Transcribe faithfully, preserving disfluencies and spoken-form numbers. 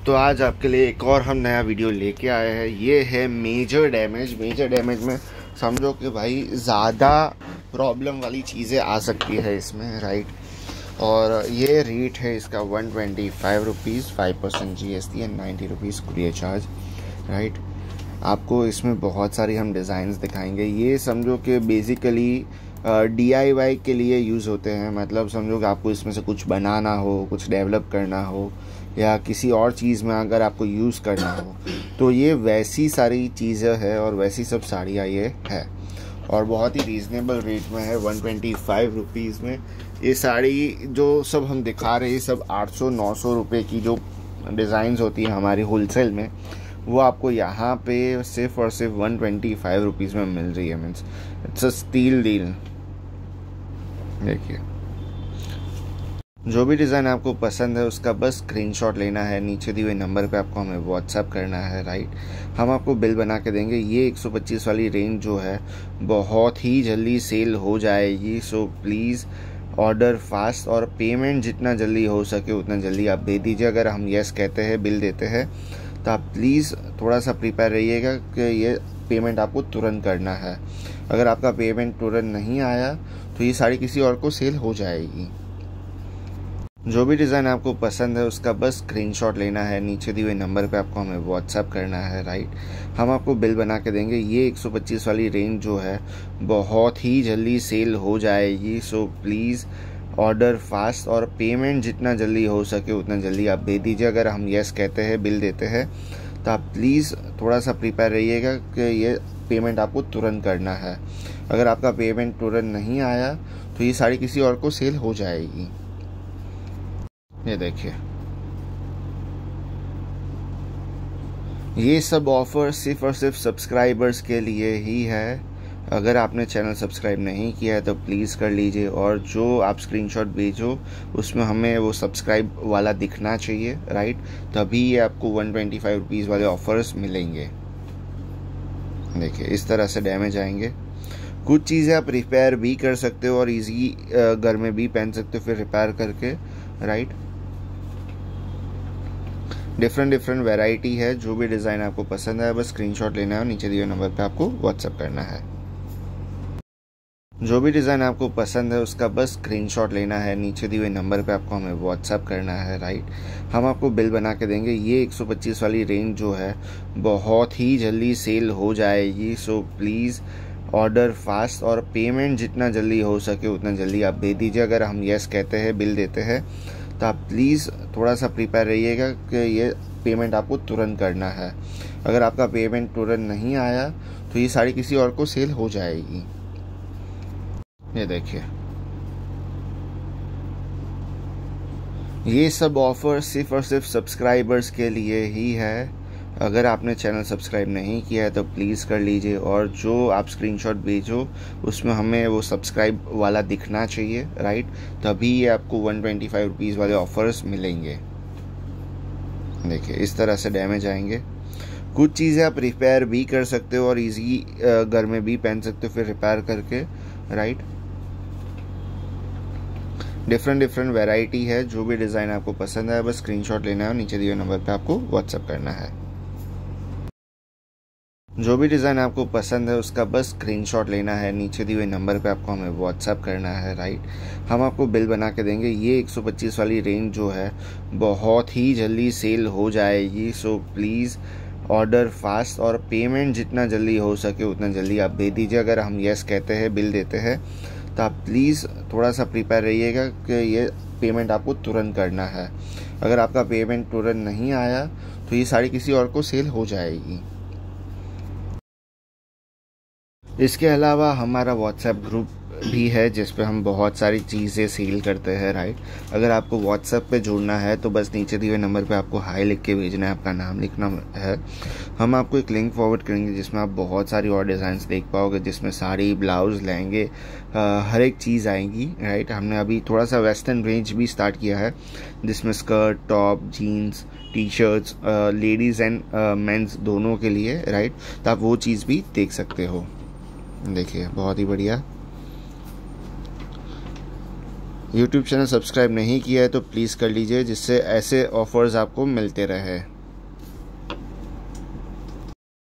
तो आज आपके लिए एक और हम नया वीडियो लेके आए हैं। ये है मेजर डैमेज। मेजर डैमेज में समझो कि भाई ज़्यादा प्रॉब्लम वाली चीज़ें आ सकती है इसमें, राइट। और ये रेट है इसका one twenty five rupees, five percent G S T and ninety rupees courier charge, right. आपको इसमें बहुत सारी हम डिज़ाइंस दिखाएंगे। ये समझो कि बेसिकली डी आई वाई के लिए यूज़ होते हैं। मतलब समझो कि आपको इसमें से कुछ बनाना हो, कुछ डेवलप करना हो, या किसी और चीज़ में अगर आपको यूज़ करना हो, तो ये वैसी सारी चीज़ें हैं और वैसी सब साड़ियाँ ये है। और बहुत ही रीज़नेबल रेट में है, वन ट्वेंटी फाइव रुपीज़ में। ये साड़ी जो सब हम दिखा रहे हैं सब आठ सौ नौ सौ रुपये की जो डिज़ाइंस होती है हमारी होलसेल में, वो आपको यहाँ पे सिर्फ और सिर्फ वन ट्वेंटी फाइव रुपीज़ में मिल रही है। Means it's a steal deal. देखिए, जो भी डिज़ाइन आपको पसंद है उसका बस स्क्रीनशॉट लेना है, नीचे दिए हुए नंबर पे आपको हमें व्हाट्सएप करना है, राइट। हम आपको बिल बना के देंगे। ये एक सौ पच्चीस वाली रेंज जो है बहुत ही जल्दी सेल हो जाएगी। सो प्लीज़ ऑर्डर फास्ट और पेमेंट जितना जल्दी हो सके उतना जल्दी आप दे दीजिए। अगर हम येस कहते हैं, बिल देते हैं, तो आप प्लीज़ थोड़ा सा प्रिपेयर रहिएगा कि ये पेमेंट आपको तुरंत करना है। अगर आपका पेमेंट तुरंत नहीं आया तो ये साड़ी किसी और को सेल हो जाएगी। जो भी डिज़ाइन आपको पसंद है उसका बस स्क्रीनशॉट लेना है, नीचे दिए हुए नंबर पे आपको हमें व्हाट्सएप करना है, राइट। हम आपको बिल बना के देंगे। ये एक सौ पच्चीस वाली रेंज जो है बहुत ही जल्दी सेल हो जाएगी। सो प्लीज़ ऑर्डर फास्ट और पेमेंट जितना जल्दी हो सके उतना जल्दी आप दे दीजिए। अगर हम येस कहते हैं, बिल देते हैं, तो आप प्लीज़ थोड़ा सा प्रिपेयर रहिएगा कि ये पेमेंट आपको तुरंत करना है। अगर आपका पेमेंट तुरंत नहीं आया तो ये साड़ी किसी और को सेल हो जाएगी। ये देखिए, ये सब ऑफर सिर्फ और सिर्फ सब्सक्राइबर्स के लिए ही है। अगर आपने चैनल सब्सक्राइब नहीं किया है तो प्लीज़ कर लीजिए, और जो आप स्क्रीनशॉट भेजो उसमें हमें वो सब्सक्राइब वाला दिखना चाहिए, राइट। तभी ये आपको वन ट्वेंटी फाइव रुपीज़ वाले ऑफर्स मिलेंगे। देखिए, इस तरह से डैमेज आएंगे। कुछ चीज़ें आप रिपेयर भी कर सकते हो और इजी घर में भी पहन सकते हो फिर रिपेयर करके, राइट। डिफरेंट डिफरेंट वैरायटी है। जो भी डिज़ाइन आपको पसंद है बस स्क्रीनशॉट लेना है और नीचे दिए नंबर पे आपको व्हाट्सएप करना है। जो भी डिज़ाइन आपको पसंद है उसका बस स्क्रीनशॉट लेना है, नीचे दिए हुए नंबर पे आपको हमें व्हाट्सएप करना है, राइट। हम आपको बिल बना के देंगे। ये एक सौ पच्चीस वाली रेंज जो है बहुत ही जल्दी सेल हो जाएगी। सो प्लीज़ ऑर्डर फास्ट और पेमेंट जितना जल्दी हो सके उतना जल्दी आप दे दीजिए। अगर हम येस कहते हैं, बिल देते हैं, तो आप प्लीज़ थोड़ा सा प्रिपेयर रहिएगा कि ये पेमेंट आपको तुरंत करना है। अगर आपका पेमेंट तुरंत नहीं आया तो ये साड़ी किसी और को सेल हो जाएगी। ये देखिए, ये सब ऑफर सिर्फ और सिर्फ सब्सक्राइबर्स के लिए ही है। अगर आपने चैनल सब्सक्राइब नहीं किया है तो प्लीज़ कर लीजिए, और जो आप स्क्रीनशॉट भेजो उसमें हमें वो सब्सक्राइब वाला दिखना चाहिए, राइट। तभी ये आपको वन ट्वेंटी फाइव रुपीज़ वाले ऑफर्स मिलेंगे। देखिए, इस तरह से डैमेज आएंगे। कुछ चीज़ें आप रिपेयर भी कर सकते हो और इजी घर में भी पहन सकते हो फिर रिपेयर करके, राइट। डिफरेंट डिफरेंट वैरायटी है। जो भी डिज़ाइन आपको पसंद है बस स्क्रीनशॉट लेना है और नीचे दिए नंबर पे आपको व्हाट्सएप करना है। जो भी डिज़ाइन आपको पसंद है उसका बस स्क्रीनशॉट लेना है, नीचे दिए हुए नंबर पे आपको हमें व्हाट्सएप करना है, राइट। हम आपको बिल बना के देंगे। ये एक सौ पच्चीस वाली रेंज जो है बहुत ही जल्दी सेल हो जाएगी। सो प्लीज़ ऑर्डर फास्ट और पेमेंट जितना जल्दी हो सके उतना जल्दी आप दे दीजिए। अगर हम येस कहते हैं, बिल देते हैं, तो आप प्लीज़ थोड़ा सा प्रिपेयर रहिएगा कि ये पेमेंट आपको तुरंत करना है। अगर आपका पेमेंट तुरंत नहीं आया तो ये साड़ी किसी और को सेल हो जाएगी। इसके अलावा हमारा व्हाट्सएप ग्रुप भी है जिस पे हम बहुत सारी चीज़ें सेल करते हैं, राइट। अगर आपको व्हाट्सएप पे जुड़ना है तो बस नीचे दिए हुए नंबर पे आपको हाई लिख के भेजना है, आपका नाम लिखना है। हम आपको एक लिंक फॉरवर्ड करेंगे जिसमें आप बहुत सारी और डिज़ाइंस देख पाओगे, जिसमें साड़ी, ब्लाउज़, लहंगे, हर एक चीज़ आएंगी, राइट। हमने अभी थोड़ा सा वेस्टर्न रेंज भी स्टार्ट किया है जिसमें skirt, top, jeans, T shirts, ladies and mens दोनों के लिए, राइट। तो आप वो चीज़ भी देख सकते हो। देखिए, बहुत ही बढ़िया। यूट्यूब चैनल सब्सक्राइब नहीं किया है तो प्लीज़ कर लीजिए, जिससे ऐसे ऑफर्स आपको मिलते रहे।